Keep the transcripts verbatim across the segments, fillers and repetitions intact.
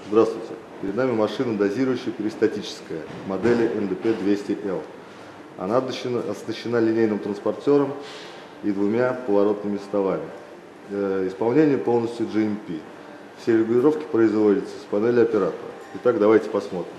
Здравствуйте. Перед нами машина дозирующая перистатическая модели эн дэ пэ двести эл. Она оснащена линейным транспортером и двумя поворотными столами. Исполнение полностью джи эм пи. Все регулировки производятся с панели оператора. Итак, давайте посмотрим.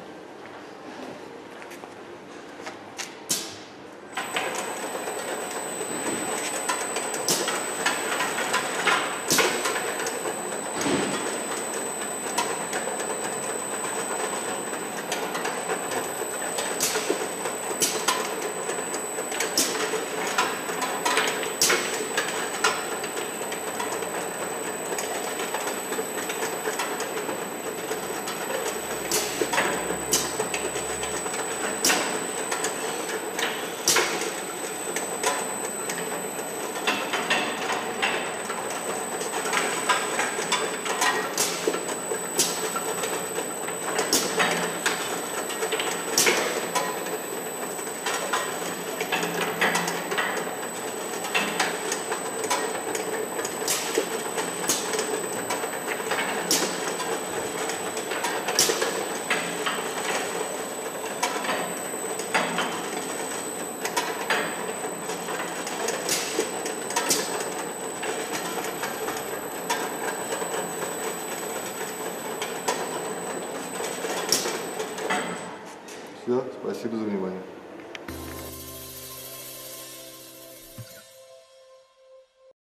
Все, спасибо за внимание.